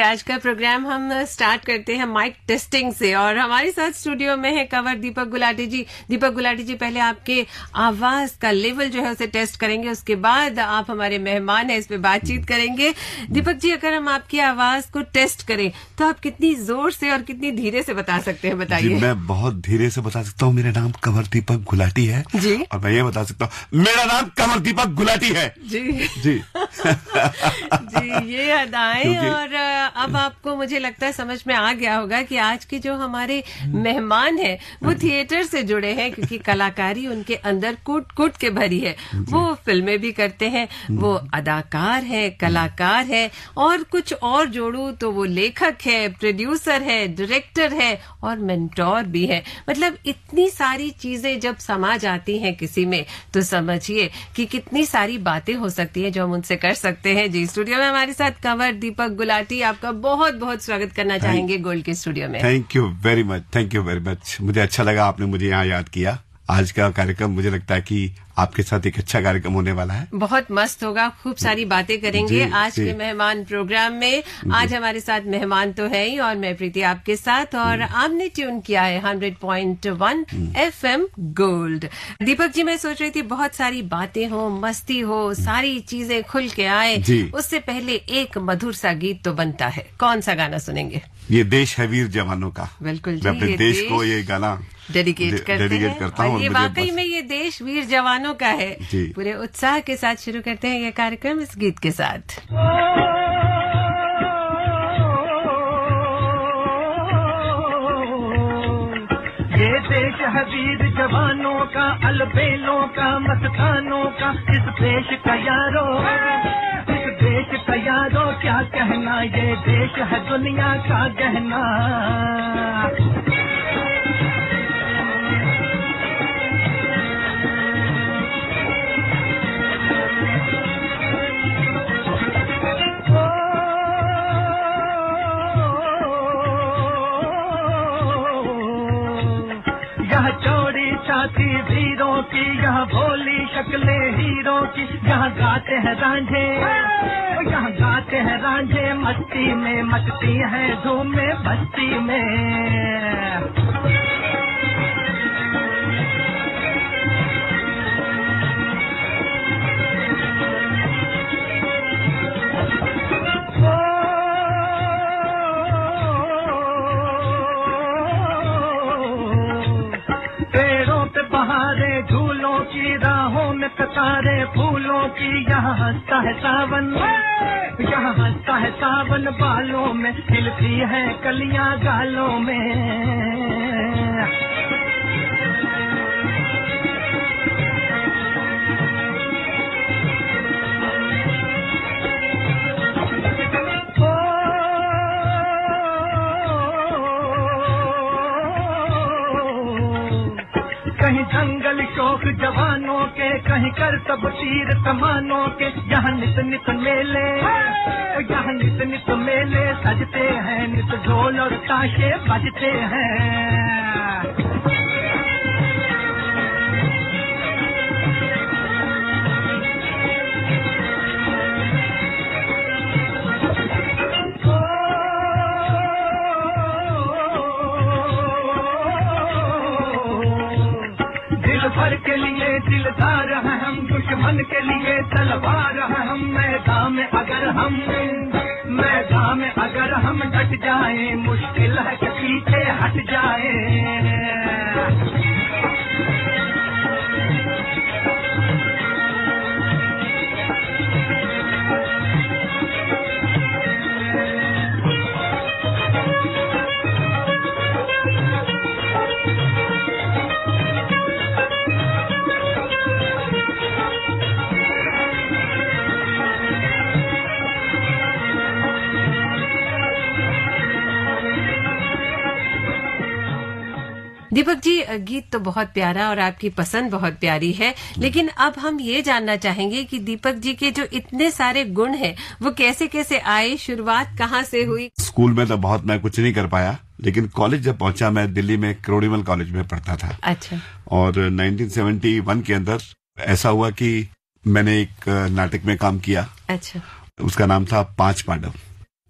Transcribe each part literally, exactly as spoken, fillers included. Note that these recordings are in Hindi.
आज का प्रोग्राम हम स्टार्ट करते हैं माइक टेस्टिंग से और हमारे साथ स्टूडियो में है कवर दीपक गुलाटी जी। दीपक गुलाटी जी, पहले आपके आवाज का लेवल जो है उसे टेस्ट करेंगे, उसके बाद आप हमारे मेहमान हैं, इस पे बातचीत करेंगे। दीपक जी, अगर हम आपकी आवाज को टेस्ट करें तो आप कितनी जोर से और कितनी धीरे से बता सकते हैं, बताइए। मैं बहुत धीरे से बता सकता हूँ, मेरा नाम कवर दीपक गुलाटी है जी, और मैं ये बता सकता हूँ मेरा नाम कवर दीपक गुलाटी है जी जी जी, ये अदाएं। और अब आपको मुझे लगता है समझ में आ गया होगा कि आज के जो हमारे मेहमान हैं वो थिएटर से जुड़े हैं, क्योंकि कलाकारी उनके अंदर कूट कूट के भरी है। वो फिल्में भी करते हैं, वो अदाकार है, कलाकार है, और कुछ और जोड़ू तो वो लेखक है, प्रोड्यूसर है, डायरेक्टर है और मेंटोर भी है। मतलब इतनी सारी चीजें जब समा जाती हैं किसी में तो समझिए कि कितनी सारी बातें हो सकती हैं जो हम उनसे कर सकते हैं। जी, स्टूडियो में हमारे साथ कवर दीपक गुलाटी, आपका बहुत बहुत स्वागत करना चाहेंगे गोल्ड के स्टूडियो में। Thank you very much, thank you very much. मुझे अच्छा लगा आपने मुझे यहाँ याद किया। आज का कार्यक्रम मुझे लगता है कि आपके साथ एक अच्छा कार्यक्रम होने वाला है, बहुत मस्त होगा, खूब सारी बातें करेंगे आज के मेहमान प्रोग्राम में। आज हमारे साथ मेहमान तो है ही, और मैं प्रीति आपके साथ, और आपने ट्यून किया है hundred point one FM gold. Deepak ji, मैं सोच रही थी बहुत सारी बातें हो, मस्ती हो, सारी चीजें खुल के आए, उससे पहले एक मधुर सा गीत तो बनता है। कौन सा गाना सुनेंगे? ये देश है वीर जवानों का। बिल्कुल जी, मैं अपने देश, देश को ये गाना डेडिकेट करते डेडिकेट हैं, करता और हूँ। ये वाकई में ये देश वीर जवानों का है। पूरे उत्साह के साथ शुरू करते हैं ये कार्यक्रम इस गीत के साथ। ये देश है वीर जवानों का, अलबेलों का, मस्तानों का, इस देश का यारो, इस देश का यारो क्या कहना, ये देश है दुनिया का गहना। छाती वीरों की, यहाँ भोली शक्लें हीरों की, यहाँ गाते हैं रांझे, यहाँ गाते हैं रांझे, मस्ती में मचती हैं धूम में बस्ती में। बहारे झूलों की, राहों में कतारे फूलों की, यहाँ हंसता है सावन, यहाँ हंसता है सावन, बालों में खिलती है कलियां गालों में। कहीं जंगल शौक जवानों के, कहीं करतब तीर कमानों के, यहाँ नित नित मेले, यहाँ नित नित मेले सजते हैं, नित ढोल और ताशे बजते हैं। भर के लिए दिलदार हैं हम, दुश्मन के लिए तलवार हैं हम। मैदान में अगर हम मैदान में अगर हम डट जाएं, मुश्किल है कि पीछे हट जाएं। दीपक जी, गीत तो बहुत प्यारा और आपकी पसंद बहुत प्यारी है, लेकिन अब हम ये जानना चाहेंगे कि दीपक जी के जो इतने सारे गुण हैं वो कैसे कैसे आए, शुरुआत कहाँ से हुई? स्कूल में तो बहुत मैं कुछ नहीं कर पाया, लेकिन कॉलेज जब पहुंचा, मैं दिल्ली में क्रोडीमल कॉलेज में पढ़ता था। अच्छा। और उन्नीस सौ इकहत्तर के अंदर ऐसा हुआ कि मैंने एक नाटक में काम किया। अच्छा। उसका नाम था पांच पांडव।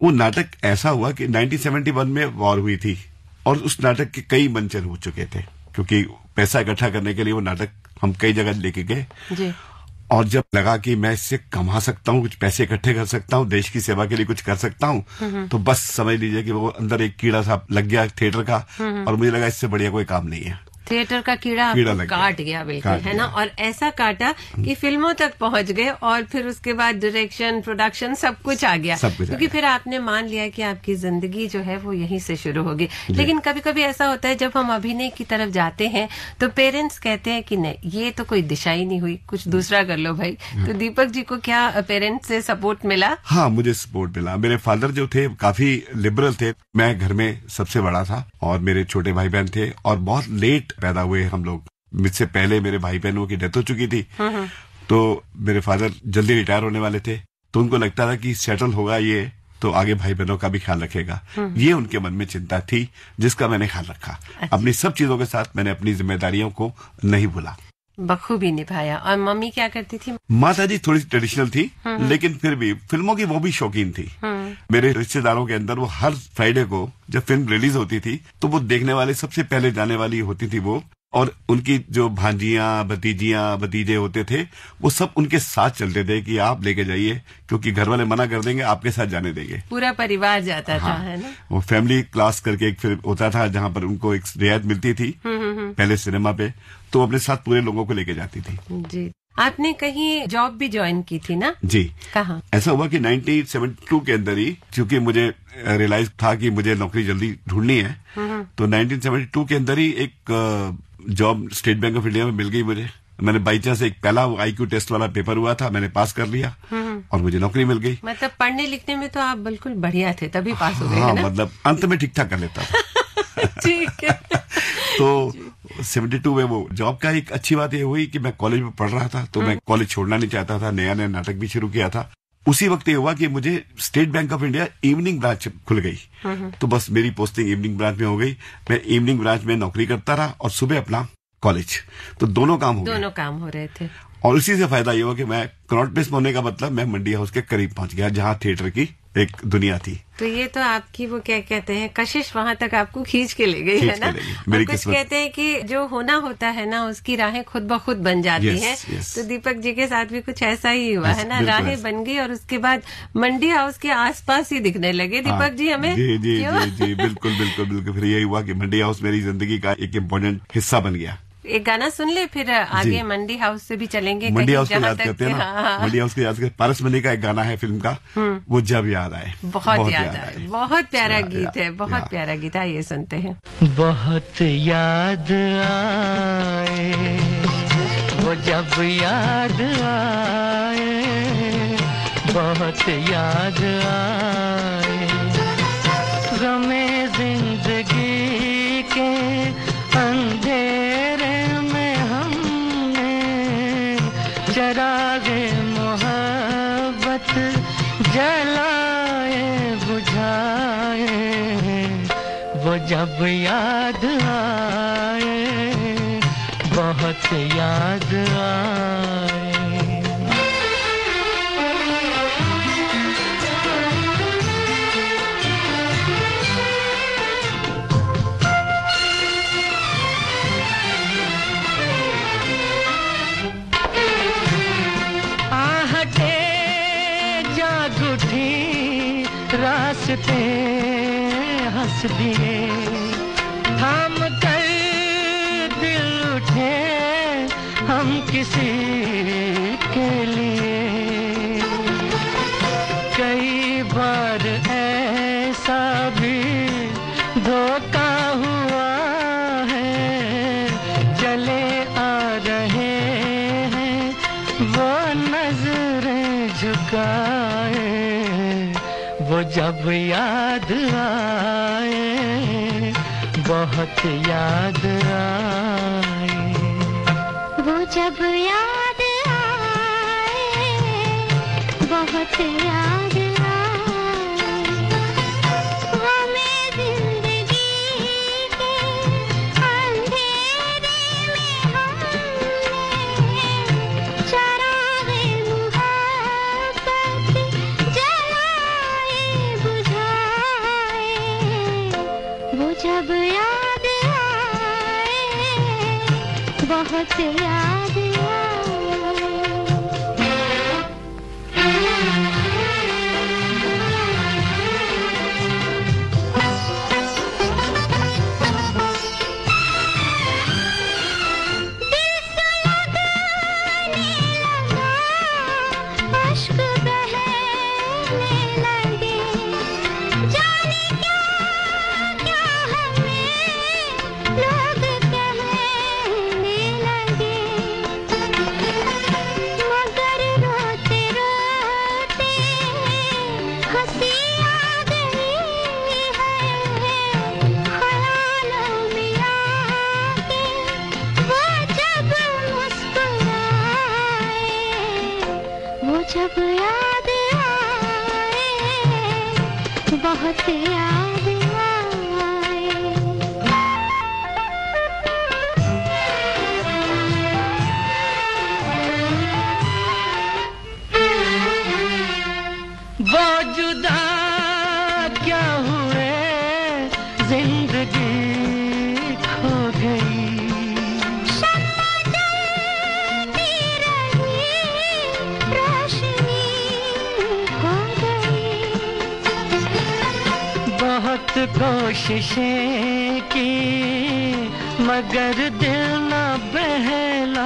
वो नाटक ऐसा हुआ कि नाइनटीन सेवेंटी वन में वॉर हुई थी और उस नाटक के कई मंचन हो चुके थे, क्योंकि पैसा इकट्ठा करने के लिए वो नाटक हम कई जगह लेके गए जी। और जब लगा कि मैं इससे कमा सकता हूँ, कुछ पैसे इकट्ठे कर सकता हूँ, देश की सेवा के लिए कुछ कर सकता हूँ, तो बस समझ लीजिए कि वो अंदर एक कीड़ा सा लग गया थिएटर का, और मुझे लगा इससे बढ़िया कोई काम नहीं है। थिएटर का कीड़ा, कीड़ा काट गया, गया बिल्कुल, है ना। और ऐसा काटा कि फिल्मों तक पहुंच गए और फिर उसके बाद डायरेक्शन, प्रोडक्शन सब कुछ आ गया, क्योंकि फिर आपने मान लिया कि आपकी जिंदगी जो है वो यहीं से शुरू होगी। लेकिन कभी कभी ऐसा होता है जब हम अभिनय की तरफ जाते हैं तो पेरेंट्स कहते हैं कि नहीं, ये तो कोई दिशा ही नहीं हुई, कुछ दूसरा कर लो भाई। तो दीपक जी को क्या पेरेंट्स से सपोर्ट मिला? हाँ, मुझे सपोर्ट मिला। मेरे फादर जो थे काफी लिबरल थे। मैं घर में सबसे बड़ा था और मेरे छोटे भाई बहन थे और बहुत लेट पैदा हुए हम लोग। मुझसे पहले मेरे भाई बहनों की डेथ हो चुकी थी, तो मेरे फादर जल्दी रिटायर होने वाले थे, तो उनको लगता था कि सेटल होगा ये तो आगे भाई बहनों का भी ख्याल रखेगा। ये उनके मन में चिंता थी, जिसका मैंने ख्याल रखा। अच्छा। अपनी सब चीजों के साथ मैंने अपनी जिम्मेदारियों को नहीं भूला, बखूबी निभाया। और मम्मी क्या करती थी? माता जी थोड़ी ट्रेडिशनल थी, लेकिन फिर भी फिल्मों की वो भी शौकीन थी। मेरे रिश्तेदारों के अंदर वो हर फ्राइडे को जब फिल्म रिलीज होती थी तो वो देखने वाले सबसे पहले जाने वाली होती थी वो, और उनकी जो भांजियां, भतीजियां, भतीजे होते थे वो सब उनके साथ चलते थे कि आप लेके जाइए, क्योंकि घर वाले मना कर देंगे, आपके साथ जाने देंगे। पूरा परिवार जाता हाँ, था, है ना। वो फैमिली क्लास करके एक फिल्म होता था जहां पर उनको एक रियायत मिलती थी पहले सिनेमा पे, तो वो अपने साथ पूरे लोगों को लेके जाती थी जी। आपने कहीं जॉब भी ज्वाइन की थी ना? जी। कहाँ? ऐसा हुआ कि नाइनटीन सेवेंटी टू के अंदर ही, क्योंकि मुझे रियलाइज था कि मुझे नौकरी जल्दी ढूंढनी है, तो नाइनटीन सेवेंटी टू के अंदर ही एक job State Bank of India में मिल गई मुझे। मैंने बाई चांस एक पहला आईक्यू टेस्ट वाला पेपर हुआ था, मैंने पास कर लिया और मुझे नौकरी मिल गई। मतलब पढ़ने लिखने में तो आप बिल्कुल बढ़िया थे, तभी पास हो गए। हाँ, मतलब अंत में ठीक ठाक कर लेता था। ठीक है। तो सेवेंटी टू में वो जॉब का एक अच्छी बात ये हुई कि मैं कॉलेज में पढ़ रहा था, तो मैं कॉलेज छोड़ना नहीं चाहता था, नया नया नाटक भी शुरू किया था। उसी वक्त ये हुआ कि मुझे State Bank of India evening branch खुल गई, तो बस मेरी पोस्टिंग इवनिंग ब्रांच में हो गई। मैं इवनिंग ब्रांच में नौकरी करता रहा और सुबह अपना कॉलेज, तो दोनों काम हो गए। दोनों काम हो रहे थे। और उसी से फायदा ये हुआ कि मैं कनॉट प्लेस में होने का मतलब मैं मंडी हाउस के करीब पहुंच गया, जहां थिएटर की एक दुनिया थी। तो ये तो आपकी वो क्या कहते हैं कशिश वहां तक आपको खींच के ले गई, है ना। मेरी कुछ कहते हैं कि जो होना होता है ना उसकी राहें खुद ब खुद बन जाती yes, हैं। yes. तो दीपक जी के साथ भी कुछ ऐसा ही हुआ yes, है ना, राहें बन गई और उसके बाद मंडी हाउस के आसपास ही दिखने लगे। दीपक जी हमें जी जी जी जी बिल्कुल बिल्कुल बिल्कुल। फिर यही हुआ कि मंडी हाउस मेरी जिंदगी का एक इम्पोर्टेंट हिस्सा बन गया। एक गाना सुन ले, फिर आगे मंडी हाउस से भी चलेंगे। मंडी हाउस को याद करते हैं ना, हाँ। मंडी हाउस को याद करते, पारस मनी का एक गाना है फिल्म का, वो जब याद आए। बहुत, बहुत याद आए, बहुत प्यारा गीत है, बहुत प्यारा गीत है। ये सुनते हैं। बहुत याद आए वो जब याद आए, बहुत याद आए गमे जिंदगी के अंधेरे में हमने चरागे मोहब्बत जलाए बुझाए, वो जब याद आए, बहुत याद आए। रास्ते हंस दिए, थाम कर दिल उठे हम किसी के लिए। कई बार ऐसा भी धोखा हुआ है, चले आ रहे हैं वो नजरें झुकाए, वो जब याद आए, बहुत याद आए, वो जब याद आए, बहुत याद आए, वो मैं जिंदगी के अंधेरे में हमने चरागे मोहब्बत जलाए बुझाए, बहुत याद आए। जब याद आए, बहुत याद आए। वो जुदा क्या हुए, जिंदगी खो गई। बहुत कोशिशें की मगर दिल न बहला,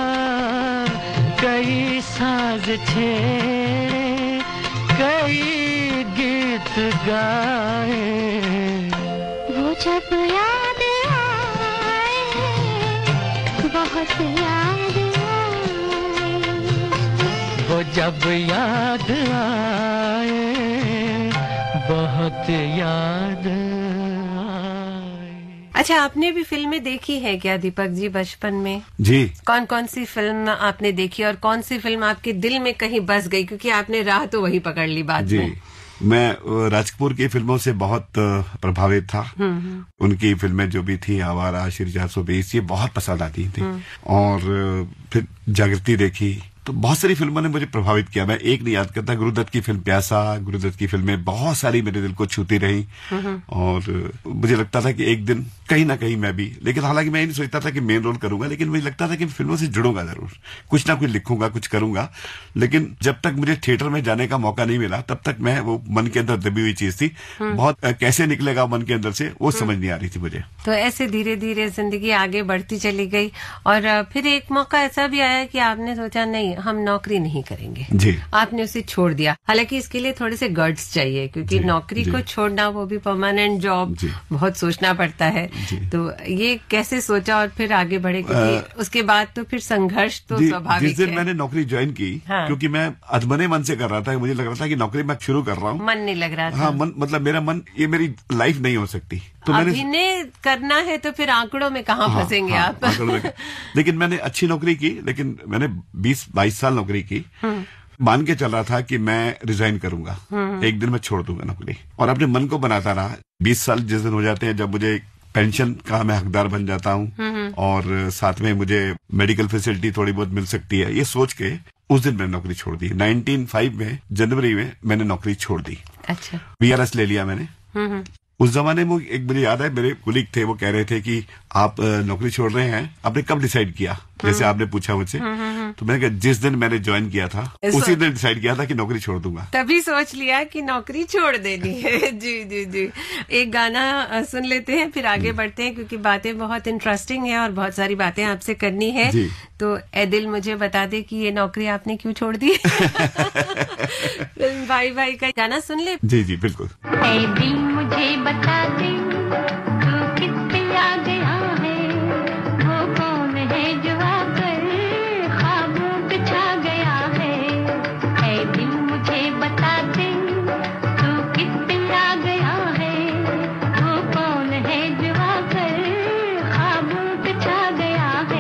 कई साज छेड़े कई गीत गाए। वो जब याद आए, बहुत याद आए। वो जब याद आए, बहुत याद आए। अच्छा, आपने भी फिल्में देखी है क्या दीपक जी बचपन में? जी। कौन कौन सी फिल्म आपने देखी और कौन सी फिल्म आपके दिल में कहीं बस गई, क्योंकि आपने राह तो वही पकड़ ली बाद जी। में? मैं राज कपूर की फिल्मों से बहुत प्रभावित था। उनकी फिल्में जो भी थी, आवारा, श्री चार सौ बीस, ये बहुत पसंद आती थी। और फिर जागृति देखी, तो बहुत सारी फिल्मों ने मुझे प्रभावित किया। मैं एक नहीं याद करता, गुरुदत्त की फिल्म प्यासा, गुरुदत्त की फिल्में बहुत सारी मेरे दिल को छूती रही। और मुझे लगता था कि एक दिन कहीं ना कहीं मैं भी, लेकिन हालांकि मैं ये नहीं सोचता था कि मेन रोल करूंगा, लेकिन मुझे लगता था कि फिल्मों से जुड़ूंगा जरूर, कुछ ना कुछ लिखूंगा, कुछ करूंगा। लेकिन जब तक मुझे थिएटर में जाने का मौका नहीं मिला, तब तक मैं, वो मन के अंदर दबी हुई चीज थी, बहुत कैसे निकलेगा मन के अंदर से, वो समझ नहीं आ रही थी मुझे। तो ऐसे धीरे धीरे जिंदगी आगे बढ़ती चली गई और फिर एक मौका ऐसा भी आया कि आपने सोचा नहीं, हम नौकरी नहीं करेंगे। जी। आपने उसे छोड़ दिया। हालांकि इसके लिए थोड़े से गट्स चाहिए, क्योंकि जी, नौकरी जी। को छोड़ना, वो भी परमानेंट जॉब, बहुत सोचना पड़ता है। तो ये कैसे सोचा और फिर आगे बढ़े, क्योंकि आ, उसके बाद तो फिर संघर्ष तो स्वाभाविक है। जिस दिन मैंने नौकरी ज्वाइन की, हाँ। क्योंकि मैं अधमने मन से कर रहा था, मुझे लग रहा था कि नौकरी मैं शुरू कर रहा हूँ, मन नहीं लग रहा था। हाँ, मन, मतलब मेरा मन, ये मेरी लाइफ नहीं हो सकती। तो मैंने अभिनय करना है तो फिर आंकड़ों में कहाँ हाँ, फंसेंगे हाँ, आप? में। लेकिन मैंने अच्छी नौकरी की, लेकिन मैंने बीस बाईस साल नौकरी की, मान के चल रहा था कि मैं रिजाइन करूंगा, एक दिन मैं छोड़ दूंगा नौकरी, और अपने मन को बनाता रहा। बीस साल जिस दिन हो जाते हैं, जब मुझे पेंशन का मैं हकदार बन जाता हूँ और साथ में मुझे मेडिकल फैसिलिटी थोड़ी बहुत मिल सकती है, ये सोच के उस दिन मैंने नौकरी छोड़ दी। नाइनटीन ओ फाइव में जनवरी में मैंने नौकरी छोड़ दी। अच्छा। बीआरएस ले लिया मैंने। उस जमाने में एक मुझे याद है, मेरे कुलीग थे, वो कह रहे थे कि आप नौकरी छोड़ रहे हैं, आपने कब डिसाइड किया, जैसे आपने पूछा मुझसे। तो मैंने कहा जिस दिन मैंने ज्वाइन किया था, उसी दिन डिसाइड किया था कि नौकरी छोड़ दूंगा। तभी सोच लिया कि नौकरी छोड़ देनी है। जी जी जी। एक गाना सुन लेते हैं, फिर आगे बढ़ते हैं, क्योंकि बातें बहुत इंटरेस्टिंग है और बहुत सारी बातें आपसे करनी है। तो ए दिल मुझे बता दे कि ये नौकरी आपने क्यों छोड़ दी? भाई भाई का गाना सुन ले। जी जी बिल्कुल। ए दिल मुझे बता दे, तू किस पे आ गया है, वो कौन है जो आकर ख्वाबों पे छा गया है। ए दिल मुझे बता दे, तू किस पे आ गया है, वो कौन है जो आकर ख्वाबों पे छा गया है।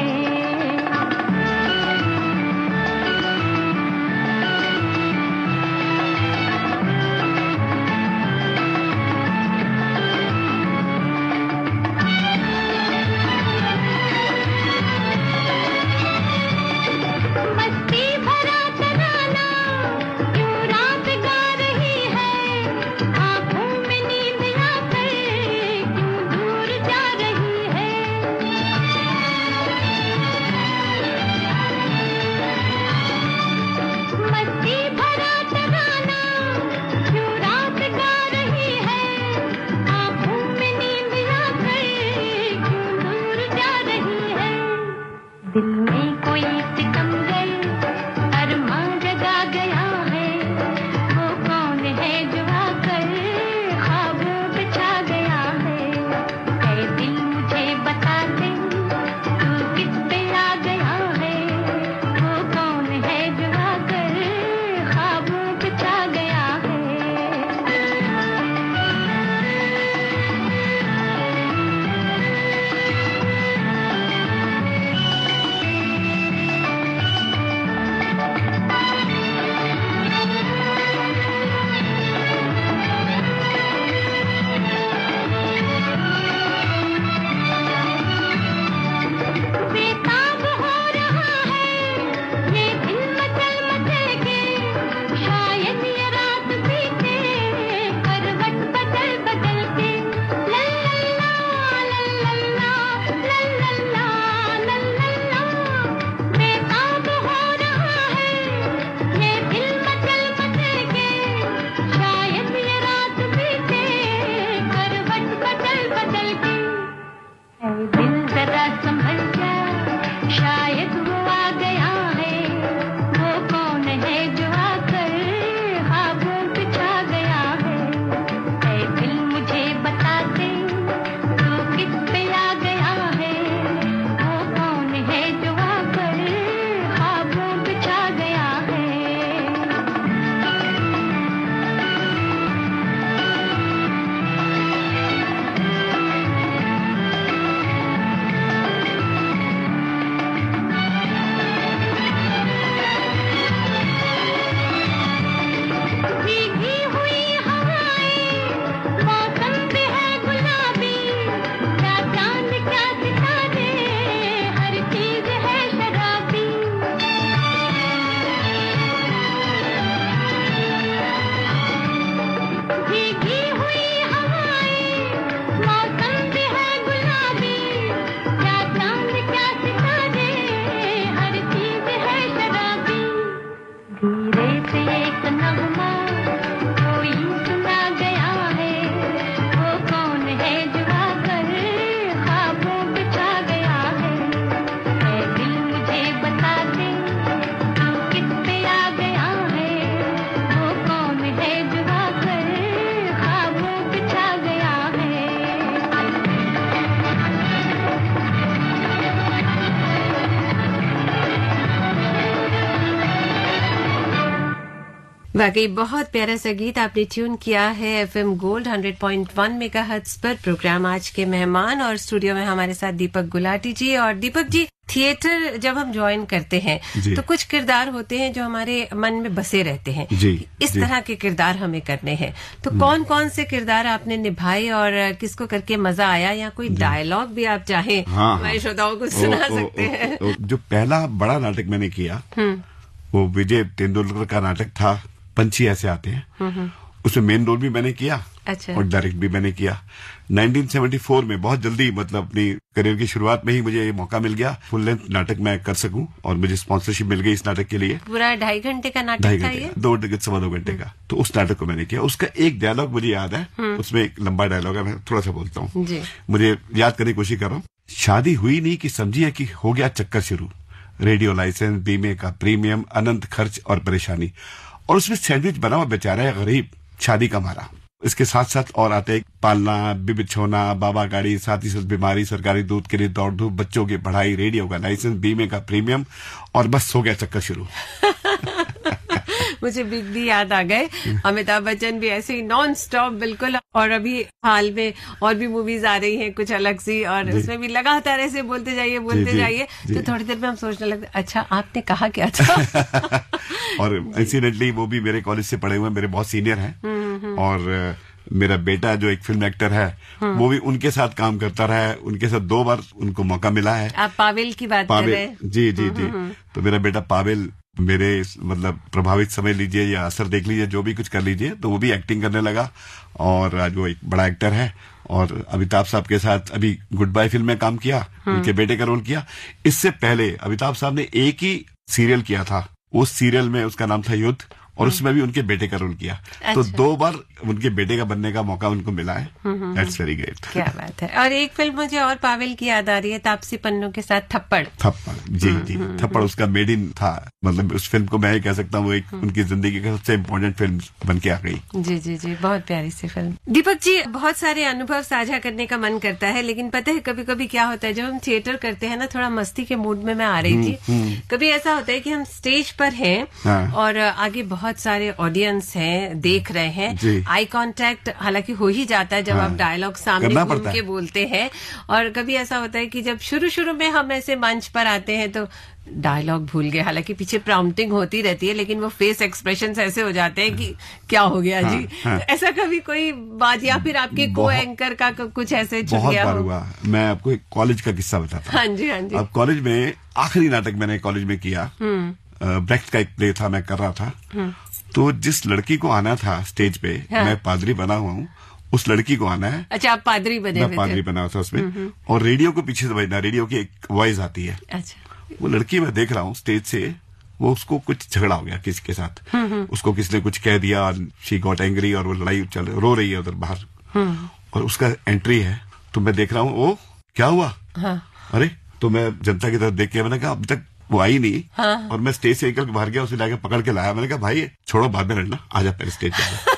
वाकई बहुत प्यारा सा गीत आपने ट्यून किया है FM gold hundred point one megahertz पर। प्रोग्राम आज के मेहमान और स्टूडियो में हमारे साथ दीपक गुलाटी जी। और दीपक जी, थिएटर जब हम ज्वाइन करते हैं तो कुछ किरदार होते हैं जो हमारे मन में बसे रहते हैं जी, इस जी. तरह के किरदार हमें करने हैं। तो कौन कौन से किरदार आपने निभाए और किसको करके मजा आया, या कोई डायलॉग भी आप चाहें हाँ, हमारे श्रोताओं को सुना ओ, ओ, सकते ओ, हैं? ओ, जो पहला बड़ा नाटक मैंने किया वो विजय तेंदुलकर का नाटक था, पंछी ऐसे आते हैं। उसमें मेन रोल भी मैंने किया अच्छा। और डायरेक्ट भी मैंने किया। नाइनटीन सेवेंटी फोर में बहुत जल्दी, मतलब अपनी करियर की शुरुआत में ही मुझे ये मौका मिल गया फुल लेंथ नाटक मैं कर सकूं, और मुझे स्पॉन्सरशिप मिल गई इस नाटक के लिए। पूरा ढाई घंटे का नाटक ढाई था घंटे ये? का, दो सवा दो घंटे का। तो उस नाटक को मैंने किया। उसका एक डायलॉग मुझे याद है, उसमें एक लंबा डायलॉग है, मैं थोड़ा सा बोलता हूँ, मुझे याद करने की कोशिश कर रहा हूँ। शादी हुई नहीं कि समझिए कि हो गया चक्कर शुरू, रेडियो लाइसेंस, बीमे का प्रीमियम, अनंत खर्च और परेशानी, और उसमें सैंडविच बना हुआ बेचारा है गरीब, शादी का मारा। इसके साथ साथ और आते हैं पालना, बिछोना, बाबा गाड़ी, साथ ही साथ बीमारी, सरकारी दूध के लिए दौड़ धूप, बच्चों की पढ़ाई, रेडियो का लाइसेंस, बीमे का प्रीमियम, और बस हो गया चक्कर शुरू। मुझे बिग बी याद आ गए। अमिताभ बच्चन भी ऐसे ही नॉन स्टॉप बिल्कुल। और अभी हाल में और भी मूवीज आ रही हैं कुछ अलग सी, और उसमें भी लगातार ऐसे बोलते जाइए बोलते जाइए, तो थोड़ी देर में हम सोचने लगते अच्छा आपने कहा क्या था। और इंसिडेंटली वो भी मेरे कॉलेज से पढ़े हुए मेरे बहुत सीनियर हैं, और मेरा बेटा जो एक फिल्म एक्टर है वो भी उनके साथ काम करता रहा है। उनके साथ दो बार उनको मौका मिला है। आप पावेल की बात कर रहे हैं? जी जी जी। तो मेरा बेटा पावेल मेरे मतलब प्रभावित समझ लीजिए या असर देख लीजिए, जो भी कुछ कर लीजिए, तो वो भी एक्टिंग करने लगा, और आज वो एक बड़ा एक्टर है। और अमिताभ साहब के साथ अभी गुड बाय फिल्म में काम किया, उनके बेटे का रोल किया। इससे पहले अमिताभ साहब ने एक ही सीरियल किया था, उस सीरियल में उसका नाम था युद्ध, और उसमें भी उनके बेटे का रोल किया। अच्छा। तो दो बार उनके बेटे का बनने का मौका उनको मिला है। That's very great. क्या बात है। और एक फिल्म मुझे और पावेल की याद आ रही है, तापसी पन्नू के साथ थप्पड़। थप्पड़ जी जी, थप्पड़ उसका मेड इन था। मतलब उस फिल्म को मैं ये कह सकता हूँ वो एक उनकी जिंदगी की सबसे इम्पोर्टेंट फिल्म बन के आ गई। जी जी जी, बहुत प्यारी सी फिल्म। दीपक जी, बहुत सारे अनुभव साझा करने का मन करता है, लेकिन पता है कभी कभी क्या होता है, जब हम थिएटर करते हैं ना, थोड़ा मस्ती के मूड में मैं आ रही थी, कभी ऐसा होता है कि हम स्टेज पर हैं हाँ। और आगे बहुत सारे ऑडियंस हैं, देख रहे हैं, आई कांटेक्ट हालांकि हो ही जाता है जब हाँ। आप डायलॉग सामने घूम के बोलते हैं। और कभी ऐसा होता है कि जब शुरू शुरू में हम ऐसे मंच पर आते हैं तो डायलॉग भूल गए, हालांकि पीछे प्रॉम्प्टिंग होती रहती है, लेकिन वो फेस एक्सप्रेशंस ऐसे हो जाते हैं कि क्या हो गया हाँ, जी हाँ। तो ऐसा कभी कोई बात, या फिर आपके को एंकर का कुछ ऐसे छूट गया हो? हुआ। मैं आपको एक कॉलेज का किस्सा बताता हूँ। हाँ जी हाँ जी। अब कॉलेज में आखिरी नाटक मैंने कॉलेज में किया, ब्रेख्ट का एक प्ले था, मैं कर रहा था। तो जिस लड़की को आना था स्टेज पे, हाँ। मैं पादरी बना हुआ हूँ, उस लड़की को आना है। अच्छा, आप पादरी बने हुए थे? मैं पादरी बना हुआ था उसमें, और रेडियो को पीछे से बजना, रेडियो की एक वॉइस आती है। अच्छा। वो लड़की मैं देख रहा हूँ स्टेज से, वो उसको कुछ झगड़ा हो गया किसी के साथ, उसको किसी ने कुछ कह दिया, शी गॉट एंग्री, और वो लड़ाई चल रो रही है उधर बाहर, और उसका एंट्री है। तो मैं देख रहा हूँ, ओ क्या हुआ? हाँ। अरे, तो मैं जनता की तरफ देख के मैंने कहा अब तक वो आई नहीं। हाँ। और मैं स्टेज से निकल के बाहर गया, उसे लाके पकड़ के लाया। मैंने कहा भाई छोड़ो, बाद में लड़ना, आजा पहले स्टेज पे।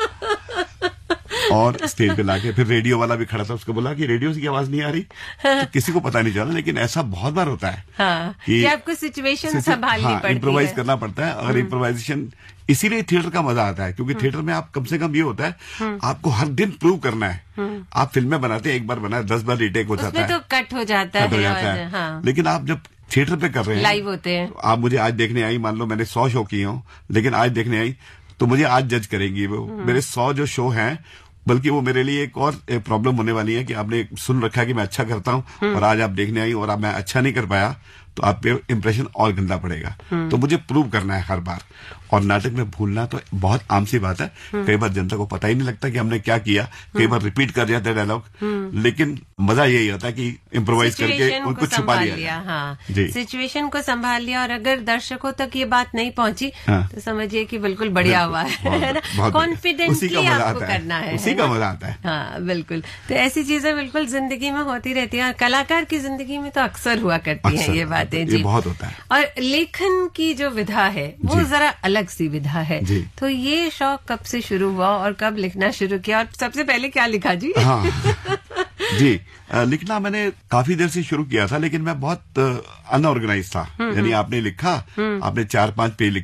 और स्टेज पे लाके फिर रेडियो वाला भी खड़ा था, उसको बोला कि रेडियो से की आवाज नहीं आ रही। हाँ। तो किसी को पता नहीं चला, लेकिन ऐसा बहुत बार होता है हाँ। कि, कि आपको सिचुएशन संभालनी हाँ, पड़ती है, इम्प्रोवाइज करना पड़ता है। और इम्प्रोवाइजेशन इसीलिए थिएटर का मजा आता है, क्योंकि थिएटर में आप कम से कम ये होता है, आपको हर दिन प्रूव करना है। आप फिल्में बनाते हैं, एक बार बनाए दस बार रिटेक हो जाता है, तो कट हो जाता है। लेकिन आप जब थिएटर पे कर रहे हैं, लाइव होते हैं, आप मुझे आज देखने आई, मान लो मैंने सौ शो किए हो, लेकिन आज देखने आई तो मुझे आज जज करेंगी वो। मेरे सौ जो शो हैं, बल्कि वो मेरे लिए एक और प्रॉब्लम होने वाली है कि आपने सुन रखा है कि मैं अच्छा करता हूं, और आज आप देखने आई और अब मैं अच्छा नहीं कर पाया, तो आप पे इम्प्रेशन और गंदा पड़ेगा। तो मुझे प्रूव करना है हर बार। और नाटक में भूलना तो बहुत आम सी बात है, कई बार जनता को पता ही नहीं लगता कि हमने क्या किया, कई बार रिपीट कर जाते हैं डायलॉग, लेकिन मजा यही होता है कि इम्प्रोवाइज करके उनको छुपा लिया। हाँ, सिचुएशन को संभाल लिया, और अगर दर्शकों तक ये बात नहीं पहुंची हाँ। तो समझिए कि बिल्कुल बढ़िया हुआ है ना, कॉन्फिडेंटली आपको करना है, उसी का मजा आता है। हाँ बिल्कुल। तो ऐसी चीजें बिल्कुल जिंदगी में होती रहती है, और कलाकार की जिंदगी में तो अक्सर हुआ करती है ये बातें जी, बहुत होता है। और लेखन की जो विधा है वो जरा अलग सी विधा है। तो ये शौक कब से शुरू हुआ और कब लिखना शुरू किया, और सबसे पहले क्या लिखा जी? हाँ। जी आ, लिखना मैंने काफी देर से शुरू किया था, लेकिन मैं बहुत अनऑर्गेनाइज था। यानी आपने लिखा, आपने चार पांच पेज लिखे,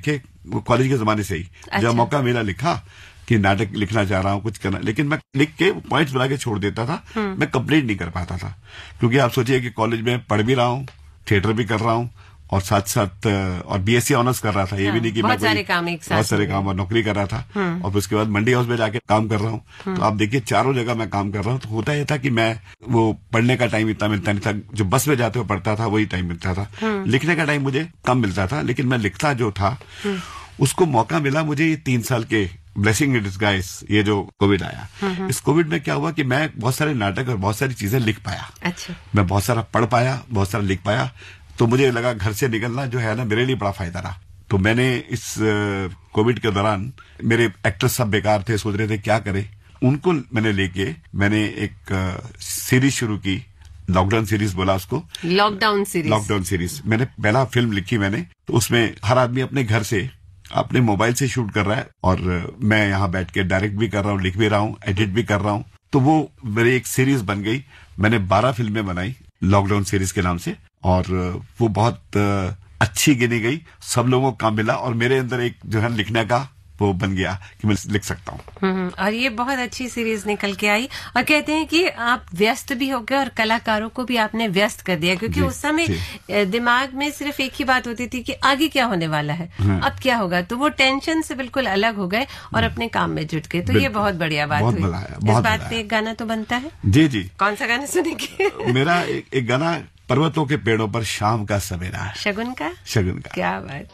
कॉलेज के जमाने से ही। अच्छा। जब मौका मिला लिखा कि नाटक लिखना चाह रहा हूँ, कुछ करना, लेकिन मैं लिख के पॉइंट्स बना के छोड़ देता था, मैं कंप्लीट नहीं कर पाता था। क्योंकि आप सोचिए कि कॉलेज में पढ़ भी रहा हूँ, थिएटर भी कर रहा हूँ, और साथ साथ और बीएससी ऑनर्स कर रहा था। ये हाँ, भी नहीं कि बहुत मैं कोई सारे काम एक साथ बहुत सारे काम और नौकरी कर रहा था, और फिर उसके बाद मंडी हाउस में जाके काम कर रहा हूँ। तो आप देखिए चारों जगह मैं काम कर रहा हूँ। तो होता यह था कि मैं वो पढ़ने का टाइम इतना मिलता नहीं था, जो बस में जाते हुए पढ़ता था वही टाइम मिलता था। लिखने का टाइम मुझे कम मिलता था, लेकिन मैं लिखता जो था उसको मौका मिला मुझे ये तीन साल के ब्लेसिंग इन डिस्गाइज, ये जो कोविड आया। इस कोविड में क्या हुआ कि मैं बहुत सारे नाटक और बहुत सारी चीजें लिख पाया। अच्छा। मैं बहुत सारा पढ़ पाया, बहुत सारा लिख पाया। तो मुझे लगा घर से निकलना जो है ना मेरे लिए बड़ा फायदा रहा। तो मैंने इस कोविड के दौरान, मेरे एक्टर्स सब बेकार थे, सोच रहे थे क्या करें, उनको मैंने लेके मैंने एक सीरीज शुरू की, लॉकडाउन सीरीज बोला उसको। लॉकडाउन सीरीज लॉकडाउन सीरीज मैंने पहला फिल्म लिखी मैंने। तो उसमें हर आदमी अपने घर से अपने मोबाइल से शूट कर रहा है, और मैं यहाँ बैठ के डायरेक्ट भी कर रहा हूँ, लिख भी रहा हूँ, एडिट भी कर रहा हूँ। तो वो मेरी एक सीरीज बन गई। मैंने बारह फिल्में बनाई लॉकडाउन सीरीज के नाम से, और वो बहुत अच्छी गिनी गई, सब लोगों को काम मिला, और मेरे अंदर एक जो है लिखने का वो बन गया कि मैं लिख सकता हूँ। और ये बहुत अच्छी सीरीज निकल के आई। और कहते हैं कि आप व्यस्त भी हो गए और कलाकारों को भी आपने व्यस्त कर दिया, क्योंकि उस समय दिमाग में सिर्फ एक ही बात होती थी कि आगे क्या होने वाला है, अब क्या होगा। तो वो टेंशन से बिल्कुल अलग हो गए और अपने काम में जुट गए। तो ये बहुत बढ़िया बात हुई। इस बात पे एक गाना तो बनता है। जी जी। कौन सा गाना सुनेंगे? मेरा एक, एक गाना पर्वतों के पेड़ों पर शाम का सवेरा है। शगुन का? शगुन का। क्या बात।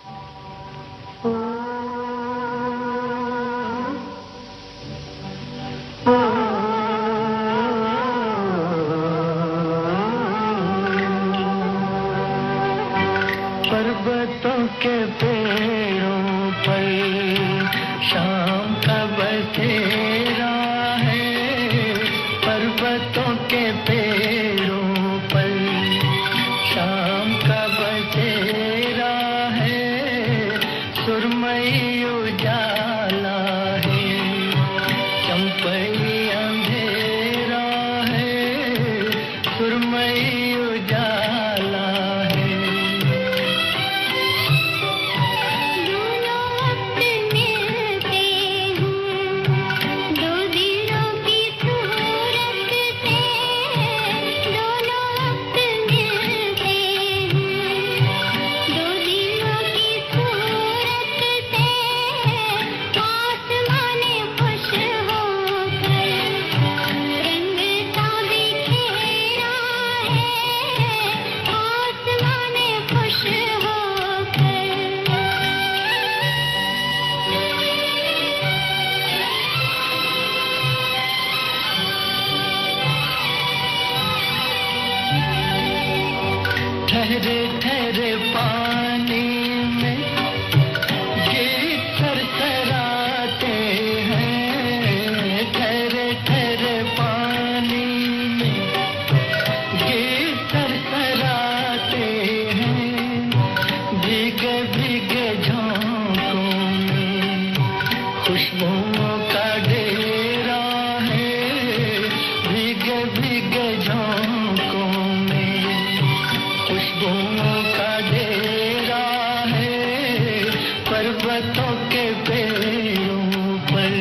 पर्वतों के पेड़ों पर शाम का बसेरा है, पर्वतों के पेड़ों पर शाम का बसेरा है, सुरमई उजाला है, चंपई अंधेरा है, सुरमई उजाला है। ठहरे ठहरे पानी में गिर सरसराते हैं, ठहरे ठहरे पानी में गिर सरसराते हैं, भीगे भीगे झोंकों में खुशबुओं का डेरा है, भीगे भीगे झोंकों में खुशबुओं का डेरा है, पर्वतों के पेड़ों पर।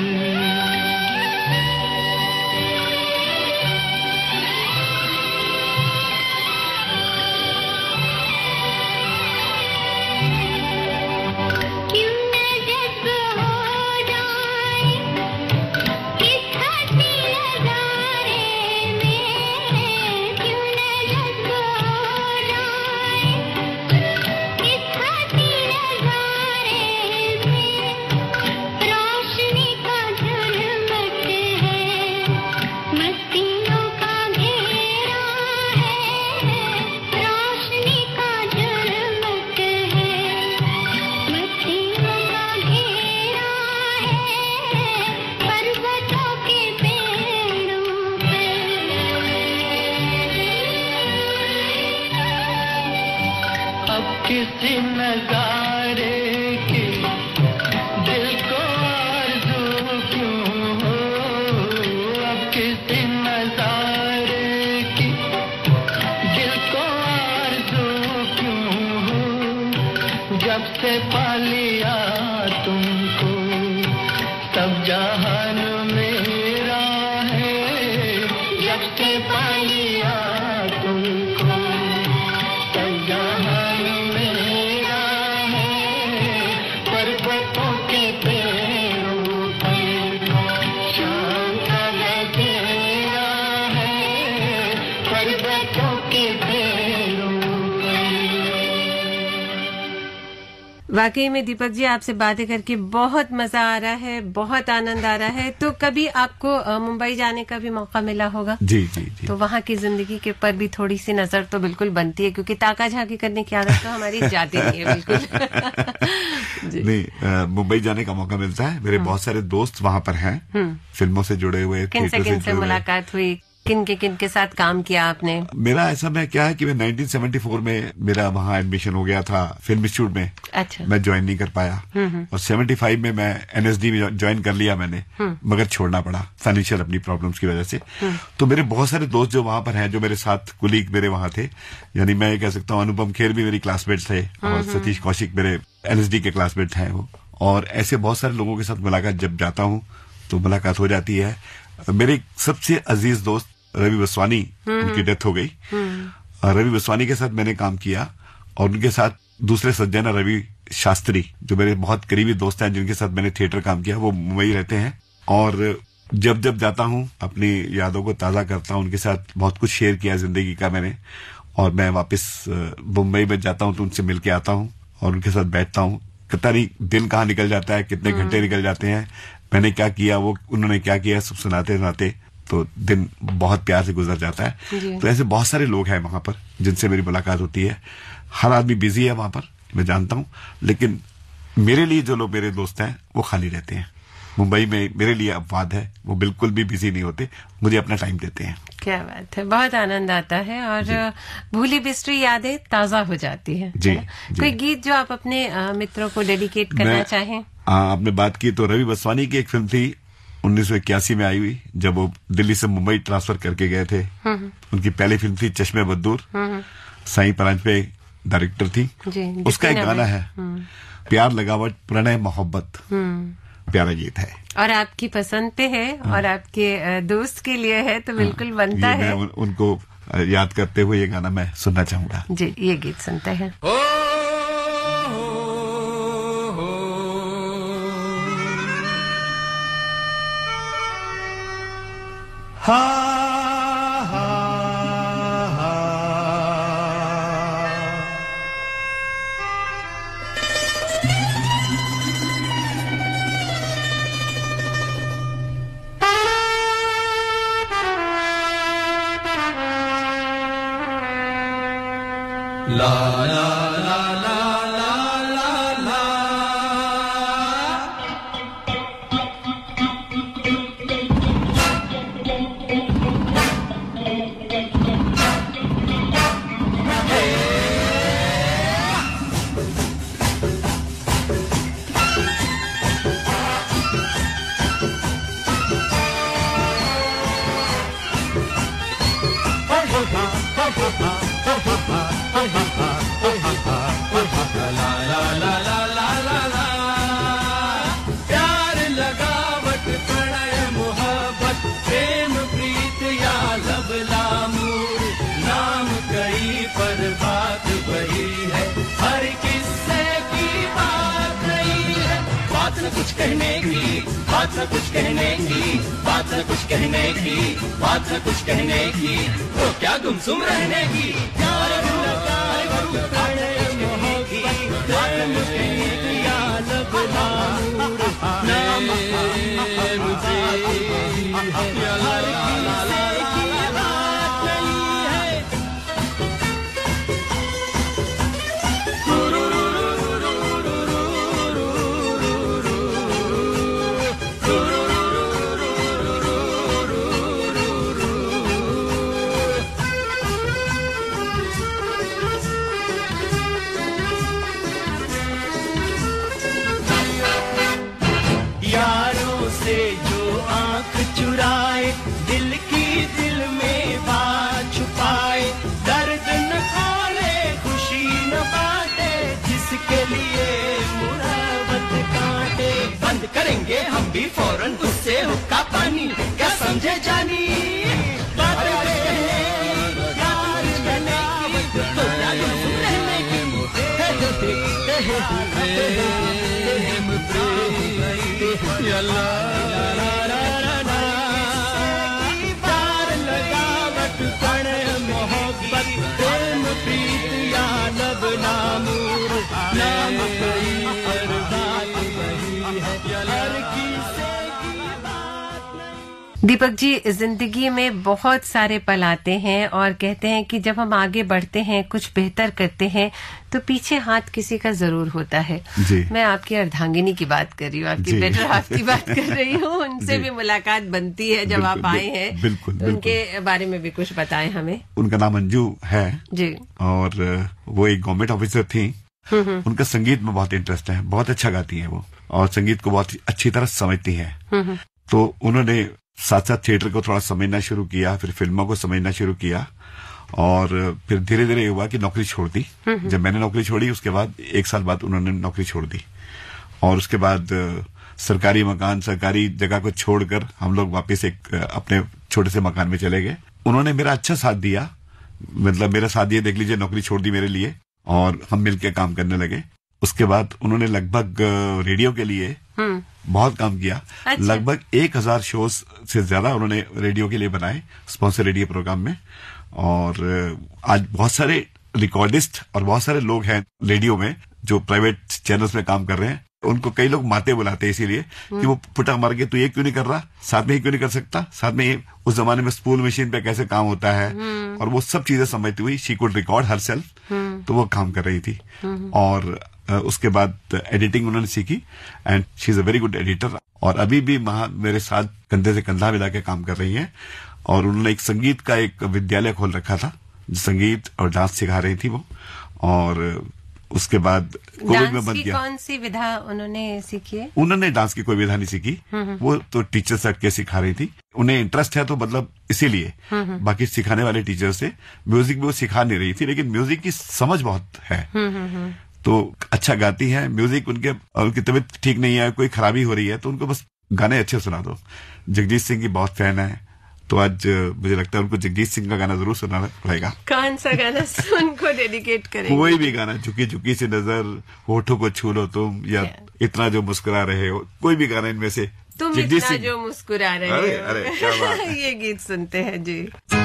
क्यों न जज्ब हो जाए इस हंसी नजारे में, क्यों न जज्ब हो जाए इस हंसी नजारे में, रोशनी का झुरमुट है, मस्तियों का घेरा है, रोशनी का झुरमुट है, मस्तियों का घेरा है, पर्वतों के पेड़ों अब किसी नजारे की दिल को आरज़ू क्यों हो, अब किसी नजारे की दिल को आरज़ू क्यों हो, जब से पा लिया के पालिया तुमको जहान मेरा है पर्वतों के पेड़ों पर शाम का तेरा है पर्वतों के पेड़ों पर। वाकई में दीपक जी आपसे बातें करके बहुत मजा आ रहा है, बहुत आनंद आ रहा है। तो कभी आपको अ, मुंबई जाने का भी मौका मिला होगा? जी जी जी। तो वहाँ की जिंदगी के पर भी थोड़ी सी नजर तो बिल्कुल बनती है, क्योंकि ताका झाकी करने की आदत तो हमारी जाती नहीं है बिल्कुल। जी। नहीं, अ, मुंबई जाने का मौका मिलता है। मेरे बहुत सारे दोस्त वहाँ पर हैं, फिल्मों से जुड़े हुए, किन से थिएटर किन से जुड़े हुए। मुलाकात हुई, किन के किन के साथ काम किया आपने? मेरा ऐसा मैं क्या है कि मैं नाइनटीन सेवेंटी फोर में मेरा वहाँ एडमिशन हो गया था फिल्म इंस्टीट्यूट में। अच्छा। मैं ज्वाइन नहीं कर पाया और सेवेंटी फाइव में मैं एनएसडी में ज्वाइन कर लिया मैंने, मगर छोड़ना पड़ा फाइनेंशियल अपनी प्रॉब्लम्स की वजह से। तो मेरे बहुत सारे दोस्त जो वहाँ पर हैं, जो मेरे साथ कुलीग मेरे वहाँ थे, यानी मैं ये कह सकता हूँ अनुपम खेर भी मेरी क्लासमेट थे और सतीश कौशिक मेरे एनएसडी के क्लासमेट हैं वो। और ऐसे बहुत सारे लोगों के साथ मुलाकात जब जाता हूँ तो मुलाकात हो जाती है। मेरे सबसे अजीज दोस्त रवि वसवानी, उनकी डेथ हो गई। रवि वसवानी के साथ मैंने काम किया और उनके साथ दूसरे सज्जन रवि शास्त्री, जो मेरे बहुत करीबी दोस्त हैं, जिनके साथ मैंने थिएटर काम किया, वो मुंबई रहते हैं। और जब जब जाता हूँ अपनी यादों को ताजा करता हूँ, उनके साथ बहुत कुछ शेयर किया जिंदगी का मैंने। और मैं वापस मुंबई में जाता हूँ तो उनसे मिल के आता हूँ और उनके साथ बैठता हूँ। पता नहीं दिन कहाँ निकल जाता है, कितने घंटे निकल जाते हैं, मैंने क्या किया, वो उन्होंने क्या किया, सब सुनाते सुनाते तो दिन बहुत प्यार से गुजर जाता है। तो ऐसे बहुत सारे लोग हैं वहां पर जिनसे मेरी मुलाकात होती है। हर आदमी बिजी है वहां पर, मैं जानता हूं, लेकिन मेरे लिए जो लोग मेरे दोस्त हैं वो खाली रहते हैं। मुंबई में मेरे लिए अपवाद है, वो बिल्कुल भी बिजी नहीं होते, मुझे अपना टाइम देते हैं। क्या बात है, बहुत आनंद आता है और भूली बिस्तरी यादें ताजा हो जाती है। जी, है जी। कोई गीत जो आप अपने अ, मित्रों को डेडिकेट करना मैं- चाहें? हाँ, आपने बात की तो रवि वसवानी की एक फिल्म थी उन्नीस सौ इक्यासी में आई हुई, जब वो दिल्ली से मुंबई ट्रांसफर करके गए थे। उनकी पहली फिल्म थी चश्मे बद्दूर, साईं परांजपे डायरेक्टर थी। जी, उसका एक जितने गाना नाम है प्यार लगावट प्रणय मोहब्बत, प्यारा गीत है और आपकी पसंद पे है और आपके अ, दोस्त के लिए है तो बिल्कुल बनता ये मैं है। उन, उनको अ, याद करते हुए ये गाना मैं सुनना चाहूंगा। जी, ये गीत सुनते हैं। हा हा हा ला ला ला ला ला ला ला प्यार लगावट प्रणय मोहब्बत प्रेम प्रीत या लब लामूर, नाम कई पर बात वही है, हर किस्से की बात नहीं है। बात न कुछ कहने की, बात न कुछ कहने की, बात न कुछ कहने की, बात न कुछ कहने की, तो क्या गुमसुम रहने की। प्यार लगावट प्रणय मोहब्बत प्रेम प्रीत या लब लामूर, नाम मुझे हर किस्से की बात नहीं है। यारों से जो आंख चुराए, दिल की दिल में बात छुपाए, दर्द न खोले खुशी न बांटे, जिसके लिए मुहब्बत कांटे। बंद करेंगे हम भी फौरन उससे हुक्का पानी, क्या समझे जानी बात प्रेम प्रीत या ला ला ला ला ला प्यार लगावट कण मोहब्बत प्रेम प्रीत या लब नामूर नाम कोई पर बात वही है या लड़की से की बात नहीं। दीपक जी, जिंदगी में बहुत सारे पल आते हैं और कहते हैं कि जब हम आगे बढ़ते हैं, कुछ बेहतर करते हैं, तो पीछे हाथ किसी का जरूर होता है। जी। मैं आपकी अर्धांगिनी की बात कर रही हूँ, आपकी बेटर हाफ की बात कर रही हूँ। उनसे भी मुलाकात बनती है जब आप आए हैं। बिल्कुल, तो उनके बारे में भी कुछ बताएं हमें। उनका नाम अंजू है जी। और वो एक गवर्नमेंट ऑफिसर थी। उनका संगीत में बहुत इंटरेस्ट है, बहुत अच्छा गाती है वो और संगीत को बहुत अच्छी तरह समझती है। तो उन्होंने साथ साथ थिएटर को थोड़ा समझना शुरू किया, फिर फिल्मों को समझना शुरू किया और फिर धीरे धीरे हुआ कि नौकरी छोड़ दी। जब मैंने नौकरी छोड़ी उसके बाद एक साल बाद उन्होंने नौकरी छोड़ दी और उसके बाद सरकारी मकान, सरकारी जगह को छोड़कर हम लोग वापस एक अपने छोटे से मकान में चले गए। उन्होंने मेरा अच्छा साथ दिया, मतलब मेरा साथ दिया, देख लीजिए, नौकरी छोड़ दी मेरे लिए और हम मिलकर काम करने लगे। उसके बाद उन्होंने लगभग रेडियो के लिए बहुत काम किया। अच्छा। लगभग एक हजार शोज से ज्यादा उन्होंने रेडियो के लिए बनाए, स्पॉन्सर रेडियो प्रोग्राम में। और आज बहुत सारे रिकॉर्डिस्ट और बहुत सारे लोग हैं रेडियो में जो प्राइवेट चैनल्स में काम कर रहे हैं। उनको कई लोग माते बुलाते हैं इसीलिए कि वो पुटक मार के तू ये क्यों नहीं कर रहा, साथ में ही क्यों नहीं कर सकता, साथ में ये उस जमाने में स्पूल मशीन पे कैसे काम होता है और वो सब चीजें समझती हुई she could record herself. तो वो काम कर रही थी और उसके बाद एडिटिंग उन्होंने सीखी and she is a very good editor और अभी भी वहां मेरे साथ कंधे से कंधा मिला के काम कर रही हैं। और उन्होंने एक संगीत का एक विद्यालय खोल रखा था, संगीत और डांस सिखा रही थी वो। और उसके बाद कोविड में बंद किया। कौन सी विधा उन्होंने सीखी है? उन्होंने डांस की कोई विधा नहीं सीखी, वो तो टीचर से हटके सिखा रही थी। उन्हें इंटरेस्ट है तो मतलब इसीलिए, बाकी सिखाने वाले टीचर से म्यूजिक भी वो सिखा नहीं रही थी, लेकिन म्यूजिक की समझ बहुत है। तो अच्छा गाती हैं। म्यूजिक उनके, उनकी तबीयत ठीक नहीं है, कोई खराबी हो रही है तो उनको बस गाने अच्छे सुना दो। जगजीत सिंह की बहुत फैन है, तो आज मुझे लगता है उनको जगजीत सिंह का गाना जरूर सुनाना पड़ेगा। कौन सा गाना उनको डेडिकेट करेंगे? कोई भी गाना, झुकी झुकी से नजर, होठों को छू लो तुम, या इतना जो मुस्कुरा रहे हो, कोई भी गाना इनमें से। तुम इतना जो मुस्कुरा रहे अरे, हो। अरे, क्या बात है। ये गीत सुनते हैं जी।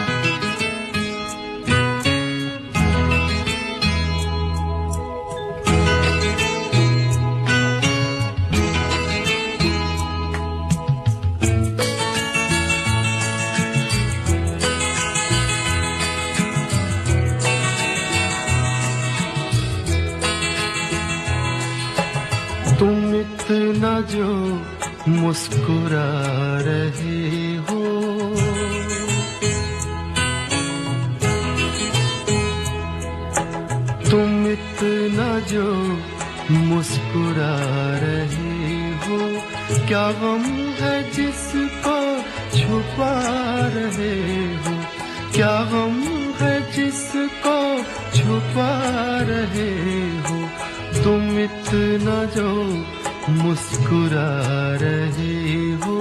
तुम इतना जो मुस्कुरा रहे हो, तुम इतना जो मुस्कुरा रहे हो, क्या गम है जिसको छुपा रहे हो, क्या गम है जिसको छुपा रहे हो, तुम इतना जो मुस्कुरा रहे हो।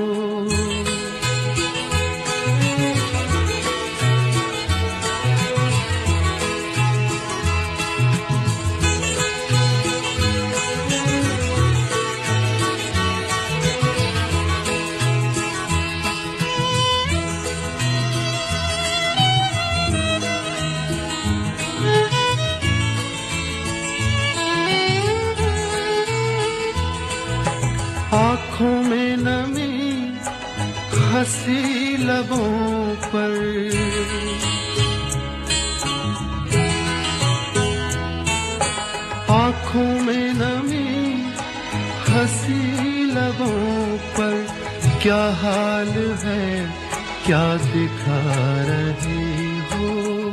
आँखों में नमी हंसी लबों पर, आँखों में नमी हंसी लबों पर, क्या हाल है क्या दिखा रहे हो,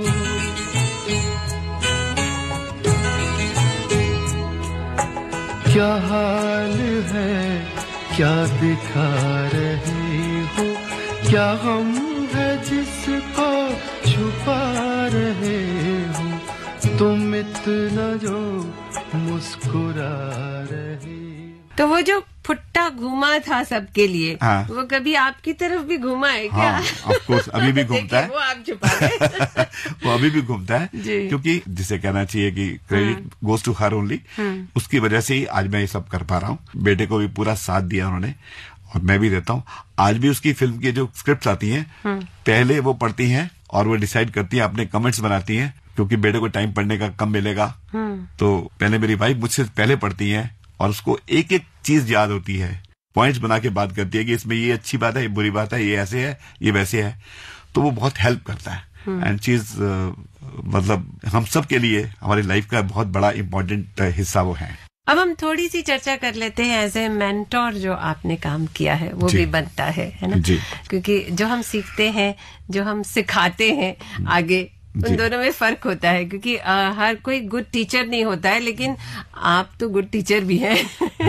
क्या हाल है क्या दिखा रहे हो, क्या गम है जिसको छुपा रहे हो, तुम इतना जो मुस्कुरा रहे। तो वो जो फुट्टा घूमा था सबके लिए, हाँ। वो कभी आपकी तरफ भी घूमा है क्या? हाँ, ऑफ कोर्स अभी भी घूमता है। वो आप छुपा गए। वो अभी भी घूमता है, जी। क्योंकि जिसे कहना चाहिए कि credit goes to her only, उसकी वजह से ही आज मैं ये सब कर पा रहा हूँ। बेटे को भी पूरा साथ दिया उन्होंने और मैं भी देता हूँ। आज भी उसकी फिल्म की जो स्क्रिप्ट आती हैं, पहले वो पढ़ती हैं और वो डिसाइड करती हैं, अपने कमेंट्स बनाती हैं, क्योंकि बेटे को टाइम पढ़ने का कम मिलेगा। तो पहले मेरी वाइफ मुझसे पहले पढ़ती है और उसको एक एक चीज याद होती है, पॉइंट्स बना के बात करती है कि इसमें ये अच्छी बात है, ये बुरी बात है, ये ऐसे है, ये वैसे है। तो वो बहुत हेल्प करता है एंड चीज मतलब हम सब के लिए हमारी लाइफ का बहुत बड़ा इम्पोर्टेंट हिस्सा वो है। अब हम थोड़ी सी चर्चा कर लेते हैं एज ए मेंटोर जो आपने काम किया है वो भी बनता है है ना जी। क्योंकि जो हम सीखते हैं, जो हम सिखाते हैं आगे, उन दोनों में फर्क होता है। क्योंकि आ, हर कोई गुड टीचर नहीं होता है, लेकिन आप तो गुड टीचर भी हैं।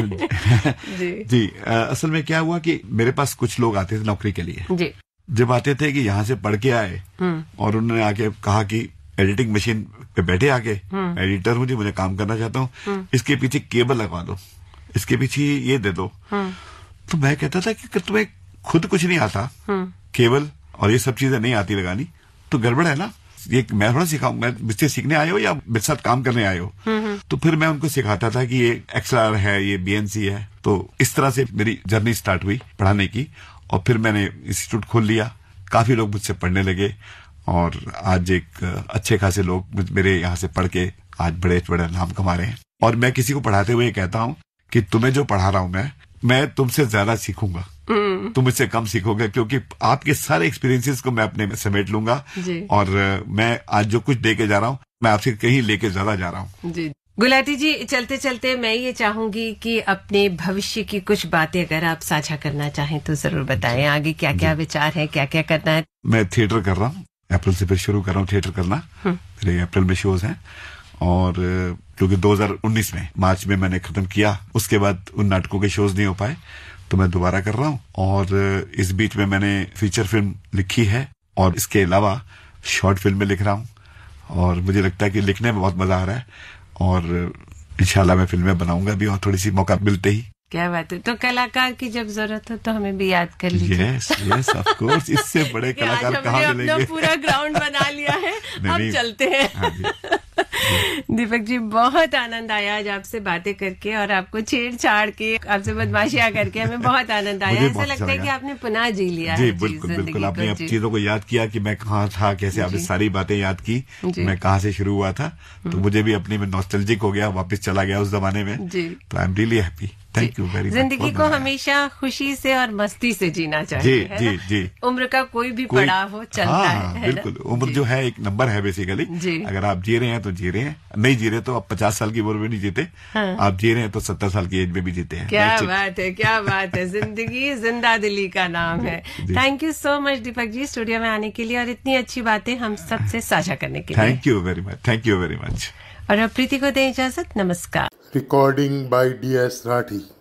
जी जी आ, असल में क्या हुआ कि मेरे पास कुछ लोग आते थे नौकरी के लिए। जी। जब आते थे कि यहाँ से पढ़ के आए और उन्होंने आके कहा कि एडिटिंग मशीन पे बैठे आके, एडिटर हूँ जी, मुझे काम करना चाहता हूँ, इसके पीछे केबल लगवा दो, इसके पीछे ये दे दो। तो मैं कहता था कि तुम्हें खुद कुछ नहीं आता, केबल और ये सब चीजें नहीं आती लगानी, तो गड़बड़ है ना। ये मैं थोड़ा सिखाऊं, मैं मुझसे सीखने आए हो या मेरे साथ काम करने आए हो? तो फिर मैं उनको सिखाता था कि ये एक्सआर है, ये बीएनसी है। तो इस तरह से मेरी जर्नी स्टार्ट हुई पढ़ाने की और फिर मैंने इंस्टीट्यूट खोल लिया। काफी लोग मुझसे पढ़ने लगे और आज एक अच्छे खासे लोग मेरे यहाँ से पढ़ के आज बड़े बड़े नाम कमा रहे हैं। और मैं किसी को पढ़ाते हुए कहता हूँ कि तुम्हें जो पढ़ा रहा हूँ मैं मैं तुमसे ज्यादा सीखूंगा, तुम मुझसे कम सीखोगे, क्योंकि आपके सारे एक्सपीरियंसेस को मैं अपने में समेट लूंगा और मैं आज जो कुछ दे के जा रहा हूँ मैं आपसे कहीं लेके ज्यादा जा रहा हूँ। जी गुलाटी जी, चलते चलते मैं ये चाहूंगी कि अपने भविष्य की कुछ बातें अगर आप साझा करना चाहें तो जरूर बताएं। आगे क्या क्या विचार है, क्या क्या करना है? मैं थिएटर कर रहा हूँ, अप्रैल से फिर शुरू कर रहा हूँ थिएटर करना। मेरे अप्रैल में शोज हैं और क्योंकि दो हज़ार उन्नीस में मार्च में मैंने खत्म किया, उसके बाद उन नाटकों के शोज नहीं हो पाए, तो मैं दोबारा कर रहा हूँ। और इस बीच में मैंने फीचर फिल्म लिखी है और इसके अलावा शॉर्ट फिल्म में लिख रहा हूँ और मुझे लगता है कि लिखने में बहुत मजा आ रहा है और इंशाल्लाह मैं फिल्में बनाऊंगा भी और थोड़ी सी मौका मिलते ही। क्या बात है। तो कलाकार की जब जरूरत हो तो हमें भी याद कर लीजिए। यस यस ऑफ कोर्स, इससे बड़े कलाकार कहाँ मिलेंगे। अपना पूरा ग्राउंड बना लिया है। नहीं, अब नहीं, चलते हैं। हाँ जी। दीपक जी, बहुत आनंद आया आज आपसे बातें करके और आपको छेड़छाड़ के, आपसे बदमाशियां करके हमें बहुत आनंद आया। ऐसा लगता है कि आपने पुनः जी लिया जी, है। बिल्कुल बिल्कुल। आपने अब चीजों को याद किया कि मैं कहाँ था, कैसे आपने सारी बातें याद की, मैं कहाँ से शुरू हुआ था, तो मुझे भी अपनी में नॉस्टैल्जिक हो गया, वापस चला गया उस जमाने में। तो I am really happy. Thank you very much. जिंदगी को हमेशा खुशी से और मस्ती से जीना चाहिए। जी जी जी। उम्र का कोई भी पड़ाव हो चलता हाँ, है। बिल्कुल। उम्र जो है एक नंबर है बेसिकली। अगर आप जी रहे हैं तो जी रहे हैं, नहीं जी रहे तो आप पचास साल की उम्र में नहीं जीते, हाँ। आप जी रहे हैं तो सत्तर साल की एज में भी जीते हैं। क्या बात है, क्या बात है। जिंदगी जिंदा दिली का नाम है। Thank you so much Deepak ji studio में आने के लिए और इतनी अच्छी बातें हम सबसे साझा करने के लिए। Thank you very much. Thank you very much. और अब प्रीति को दें इजाजत। नमस्कार। Recording by D S Rathi.